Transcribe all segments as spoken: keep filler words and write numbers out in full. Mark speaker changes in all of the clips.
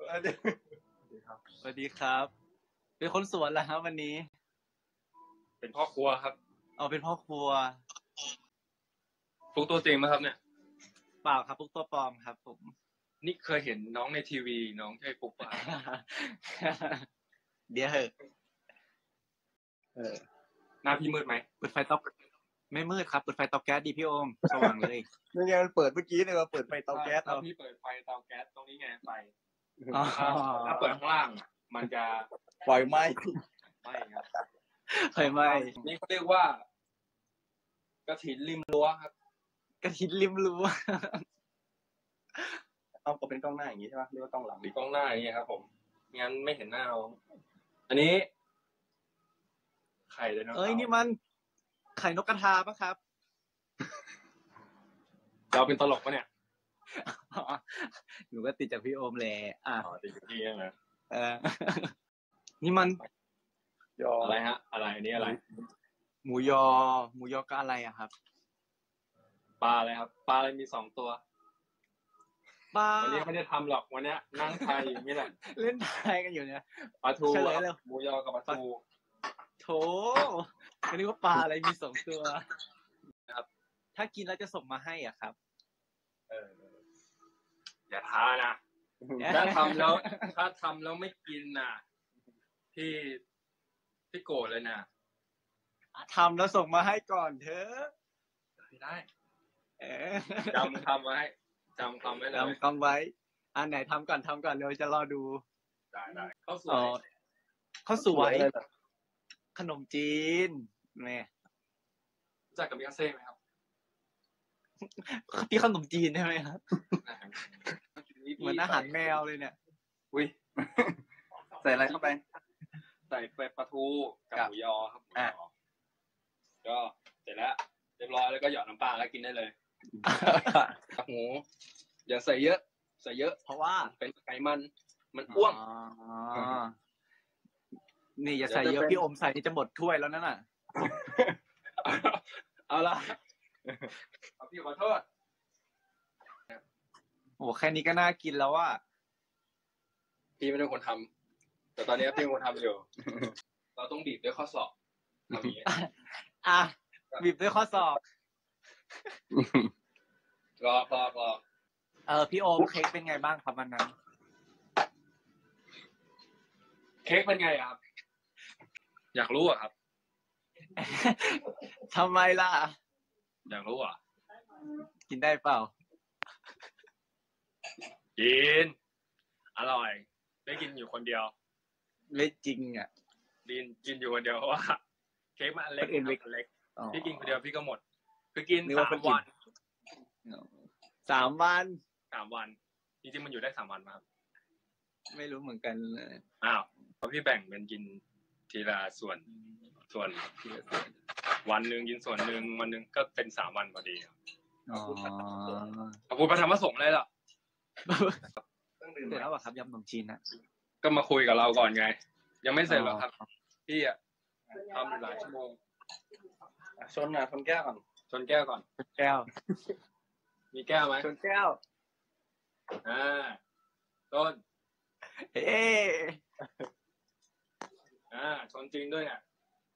Speaker 1: สวัสดีครับ
Speaker 2: สวัสดีครับเป็นคนสวนเหรอครับวันนี้
Speaker 1: เป็นพ่อครัวครับ
Speaker 2: อ๋อเป็นพ่อครัว
Speaker 1: ฟุกตัวจริงไหมครับเนี่ย
Speaker 2: เปล่าครับฟุกตัวปลอมครับผม
Speaker 1: นี่เคยเห็นน้องในทีวีน้องใช่ฟุกป่ะ
Speaker 2: เดี๋ยวเหอะ
Speaker 1: เออหน้าพี่มืดไหม
Speaker 2: เปิดไฟเตาไม่มืดครับเปิดไฟเตาแก๊สดีพี่โอมสว่างเลย
Speaker 3: นี่ไงมันเปิดเมื่อกี้เนี่ยเราเปิดไฟเตาแก๊สเอา
Speaker 1: พี่เปิดไฟเตาแก๊สตรงนี้ไงไฟถ้าเปิดข้างล่างมันจะ
Speaker 3: ไฟไหม้
Speaker 1: ไม่ครับ
Speaker 2: ไฟไหม้
Speaker 1: นี่เขาเรียกว่ากระถินริมรั้วครับ
Speaker 2: กระถินริมรั้ว
Speaker 3: เอาก็เป็นกล้องหน้าอย่างนี้ใช่ไหมหรือว่ากล้องหลัง
Speaker 1: หรือกล้องหน้าอย่างนี้ครับผมงั้นไม่เห็นหน้าเราอันนี้ไข่เลยนะ
Speaker 2: เอ้ยนี่มันไข่นกกระทาปะครับ
Speaker 1: เราเป็นตลกปะเนี่ย
Speaker 2: หนูก็ติดจากพี่โอมแหละอ่ะ
Speaker 1: อ๋อติดจากพี่ใช่ไหม
Speaker 2: เออนี่มัน
Speaker 1: ยออะไรฮะอะไรอันนี้อะไร
Speaker 2: หมูยอหมูยอก็อะไรอะครับ
Speaker 1: ปลาอะไรครับปลาอะไรมีสองตัว
Speaker 2: ปลา
Speaker 1: วันนี้ไม่ได้ทำหรอกวันนี้นั่งทายอยู่นี่แหละ
Speaker 2: เล่นทายกันอยู่เนี่ย
Speaker 1: ปลาทูหมูยอกับปลาทู
Speaker 2: โถอันนี้ว่าปลาอะไรมีสองตัว
Speaker 1: ครับ
Speaker 2: ถ้ากินแล้วจะส่งมาให้อ่ะครับ
Speaker 1: เอออย่าท้านะถ้าทำแล้วถ้าทำแล้วไม่กินน่ะพี่พี่โกรธเลยนะ
Speaker 2: ทำแล้วส่งมาให้ก่อนเถอะ
Speaker 1: ไม่ได้
Speaker 2: เออ
Speaker 1: จำคำไว้จำคำไว้เลย
Speaker 2: จำคำไว้อันไหนทำก่อนทำก่อนเร็วจะรอดู
Speaker 1: ได้ได้ข้าวสวย
Speaker 2: ข้าวสวยขนมจีนแม่
Speaker 1: รู้จักกับมิคาเซ่ไหมครับ
Speaker 2: พี่ขนมจีนใช่ไหมครับเหมือนอาหารแมวเลยเนี่ย
Speaker 3: อุ้ยใส่อะไรเข้าไป
Speaker 1: ใส่ไปปลาทูกับหมูยอครับหมูยอก็เสร็จแล้วเรียบร้อยแล้วก็หยอดน้ำปลาแล้วกินได้เลยหมูอย่าใส่เยอะใส่เยอะ
Speaker 2: เพราะว่า
Speaker 1: เป็นไขมันมันอ้วง
Speaker 2: นี่อย่าใส่เยอะพี่อมใส่นี่จะหมดถ้วยแล้วนั่นน่ะ
Speaker 1: เอาละเอาพี่ขอโทษ
Speaker 2: โอ้แค่นี้ก็น่ากินแล้วอ่ะ
Speaker 1: พี่ไม่ได้คนทำแต่ตอนนี้พี่เป็นคนทำอยู่เราต้องบีบด้วยข้อศอกทำอย่างนี้
Speaker 2: อ่ะบีบด้วยข้อศอก
Speaker 1: รอรอรอ
Speaker 2: เออพี่โอมเค้กเป็นไงบ้างครับวันนั้น
Speaker 1: เค้กเป็นไงครับอยากรู้อ่ะครับ
Speaker 2: ทำไมล่ะ
Speaker 1: อยากรู้อ่ะ
Speaker 2: กินได้เปล่า
Speaker 1: กินอร่อยได้กินอยู่คนเดียว
Speaker 2: ไม่จริงอ่ะ
Speaker 1: กินกินอยู่คนเดียวเพราะว่าเค้กมันเล็กเล็กเล็กพี่กินคนเดียวพี่ก็หมดคือกินสามวัน
Speaker 2: สามวัน
Speaker 1: สามวันจริงๆมันอยู่ได้สามวันมั้ยครับ
Speaker 2: ไม่รู้เหมือนกันเลย
Speaker 1: อ้าวเพราะพี่แบ่งเป็นกินทีละส่วนส่วนวันนึงกินส่วนนึงวันนึงก็เป็นสามวันพอดี
Speaker 2: อ๋อ
Speaker 1: ขอบคุณพระธรรมสงฆ์เลยล่ะ
Speaker 2: ต้องดื่มแล้วอ่ะครับยำขนมจีนนะ
Speaker 1: ก็มาคุยกับเราก่อนไงยังไม่เสร็จหรอกครับพี่อ่ะทำอยู่หลายชั่วโมง
Speaker 3: ชนนะชนแก้วก่อน
Speaker 1: ชนแก้วก่อน
Speaker 2: ชนแก้ว
Speaker 1: มีแก้วไหม
Speaker 2: ชนแก้ว
Speaker 1: อ่าต้น
Speaker 2: เอ๊
Speaker 1: อ่าชนจริงด้วยเนี่ย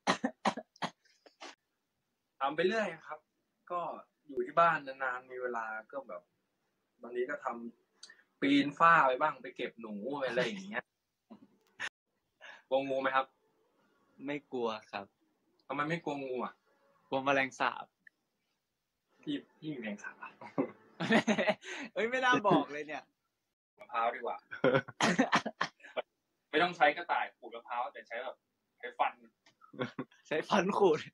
Speaker 1: ทำไปเรื่อยครับก็อยู่ที่บ้านนานๆมีเวลาก็แบบบางทีก็ทำปีนฝ้าไปบ้างไปเก็บหนูอะไรอย่างเงี้ยกลัวงูไหมครับ
Speaker 2: ไม่กลัวครับ
Speaker 1: ทำไมไม่กลัวงูอ่ะ
Speaker 2: กลัวแมลงสาบ
Speaker 1: พี่พี่แมลงสาบ
Speaker 2: เอ้ยไม่น่าบอกเลยเนี่ย
Speaker 1: มะพร้าวดีกว่าไม่ต้องใช้กระต่ายขูดมะพร้าวแต่ใช้แบบใช้ฟัน
Speaker 2: ใช้ฟันขูด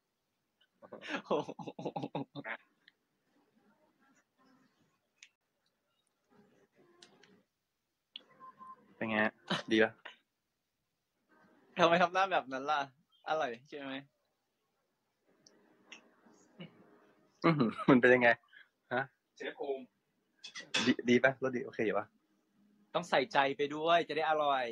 Speaker 3: เป็นไงดีป่ะ
Speaker 2: ทำไมทำหน้าแบบนั้นล่ะอร่อยใช่ไหม
Speaker 3: มันเป็นยังไงฮะ
Speaker 1: เชฟโอม
Speaker 3: ดีดีป่ะรสดีโอเคป่ะ
Speaker 2: ต้องใส่ใจไปด้วยจะได้อร่อย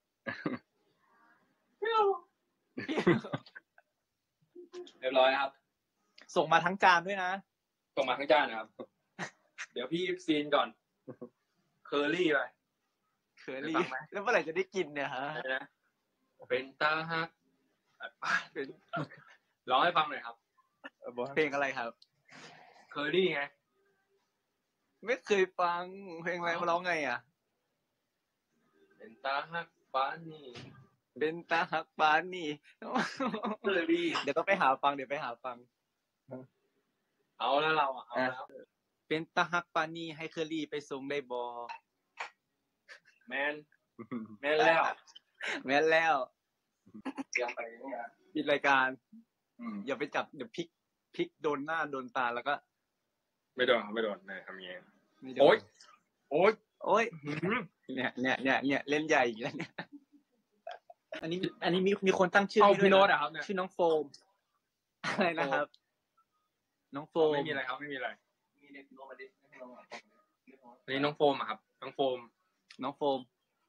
Speaker 1: เรียบร้อยครับ
Speaker 2: ส่งมาทั้งจานด้วยนะ
Speaker 1: ส่งมาทั้งจานนะครับเดี๋ยวพี่ซีนก่อนเคอรี่ไป
Speaker 2: เคอรี่แล้วเมื่อไหร่จะได้กินเนี่ยฮะ
Speaker 1: อะไรนะเป็นตาฮัก
Speaker 2: เป็น
Speaker 1: ร้องให้ฟังหน่อยครับ
Speaker 2: เพลงอะไรครับ
Speaker 1: เคอรี่ไง
Speaker 2: ไม่เคยฟังเพลงอะไรมาร้องไงอ่ะ
Speaker 1: เป็นตาฮักบ้านนี่
Speaker 2: เป็นตาฮักปานนี่
Speaker 1: เคอรี่
Speaker 2: เดี๋ยวต้องไปหาฟังเดี๋ยวไปหาฟัง
Speaker 1: เอาแล้วเราอ่ะเอาแล้ว
Speaker 2: เป็นตาฮักปานนี่ให้เคอรี่ไปส่งได้บอ
Speaker 1: แมนแมนแล้ว
Speaker 2: แม่นแล้ว
Speaker 1: เตรียมไปเนี่ย
Speaker 2: ปิดรายการ
Speaker 3: อืม
Speaker 2: อย่าไปจับเดี๋ยวพลิกพลิกโดนหน้าโดนตาแล้วก็
Speaker 1: ไม่โดนครับไม่โดนนะทำยังไง
Speaker 2: ไม่โดน
Speaker 1: โอ๊ยโอ๊ย
Speaker 2: โอ๊ยเนี่ยเนี่ยเนี่ยเนี่ยเล่นใหญ่อีกแล้วเนี่ยอันนี้อันนี้มีมีคนตั้งชื่อ
Speaker 1: เอา
Speaker 2: ให้ด้วย
Speaker 1: พี่โน้ตอะครับเนี่ย
Speaker 2: ชื่อน้องโฟมอะไรนะครับ น้องโฟม
Speaker 1: ไม่มีอะไรครับไม่มีอะไรมีเด็กโน้ตมาดิอันนี้น้องโฟมอะครับน้องโฟม
Speaker 2: น้องโฟม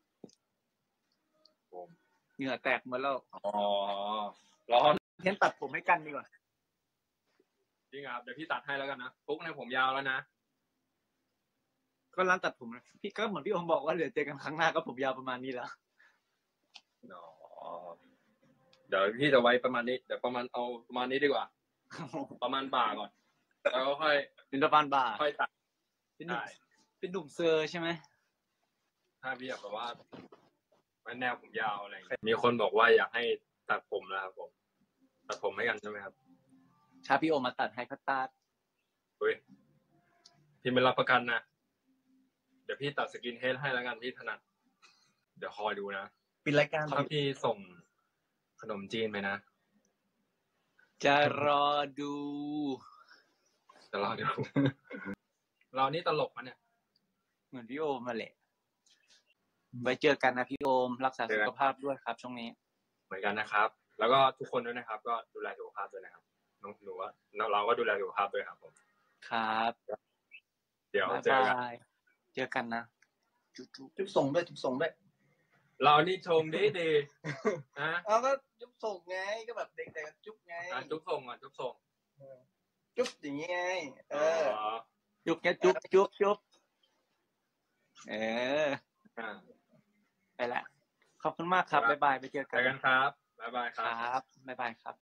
Speaker 1: โฟม
Speaker 2: เหงื่อแตกหมดแล้ว
Speaker 1: อ๋อร้อน
Speaker 2: เน้นตัดผมให้กันดีกว่า
Speaker 1: จริงครับเดี๋ยวพี่ตัดให้แล้วกันนะปุ๊กในผมยาวแล้วนะ
Speaker 2: ก็ร้านตัดผมนะพี่ก็เหมือนพี่โอมบอกว่าเดี๋ยวเจอกันครั้งหน้าก็ผมยาวประมาณนี้แล้ว
Speaker 1: อ๋อเดี๋ยวพี่จะไว้ประมาณนี้เดี๋ยวประมาณเอาประมาณนี้ดีกว่า ประมาณบ่าก่อนแล้วก็ค่อย
Speaker 2: เป็นประมาณบ่า
Speaker 1: ค่อยตัด
Speaker 2: เป็นหนุ่ม
Speaker 1: ได้
Speaker 2: เป็นหนุ่มเซอร์ใช่ไหม
Speaker 1: ถ้าพี่อยากแบบว่าไว้แนวผมยาวอะไรอย่างเงี้ยมีคนบอกว่าอยากให้ตัดผมแล้วครับผมตัดผมให้กันใช่ไหมครับ
Speaker 2: ถ้าพี่โอมมาตัดให้ก็ตัด
Speaker 1: เฮ้ยพี่ไม่รับประกันนะเดี๋ยวพี่ตัดสกินเฮดให้แล้วกันพี่ถนัดเดี๋ยวคอยดูนะ
Speaker 2: ปิดรายการ
Speaker 1: ถ้าพี่ส่งขนมจีนไปนะ
Speaker 2: จะรอดู
Speaker 1: จะรอดู เรานี่ตลกมะเนี่ย
Speaker 2: เหมือนพี่โอมมาแหละไว้เจอกันนะพี่โอมรักษาสุขภาพด้วยครับช่วงนี้
Speaker 1: เหมือนกันนะครับ แล้วก็ทุกคนด้วยนะครับ ก็ดูแลสุขภาพด้วยนะครับน้องหนูว่าเราก็ดูแลสุขภาพด้วยครับผม
Speaker 2: ครับ
Speaker 1: เดี๋ยว
Speaker 2: บ๊าย
Speaker 1: เจอกัน
Speaker 2: บายเจอกันนะจุ๊บ
Speaker 3: จุ๊บส่งด้วยจุ๊บส่งด้วย
Speaker 1: เรานี่ชงดีดีนะ
Speaker 3: เอาก็จุ๊บส่งไงก็แบบเด็กๆก็จุ๊บไง
Speaker 1: อ่ะจุ๊บส่งก่อนจุ๊บส่ง
Speaker 3: จุ๊บอย่างงี้ไงเออ
Speaker 1: อ๋อ
Speaker 2: จุ๊บแกจุ๊บจุ๊บจุ๊บเออ
Speaker 1: อ่า
Speaker 2: ไปละขอบคุณมากครับบ๊ายบายไปเจอ
Speaker 1: เจ
Speaker 2: กัน
Speaker 1: อกันครับบ๊ายบายค
Speaker 2: ครับ รับบ๊ายบายครับ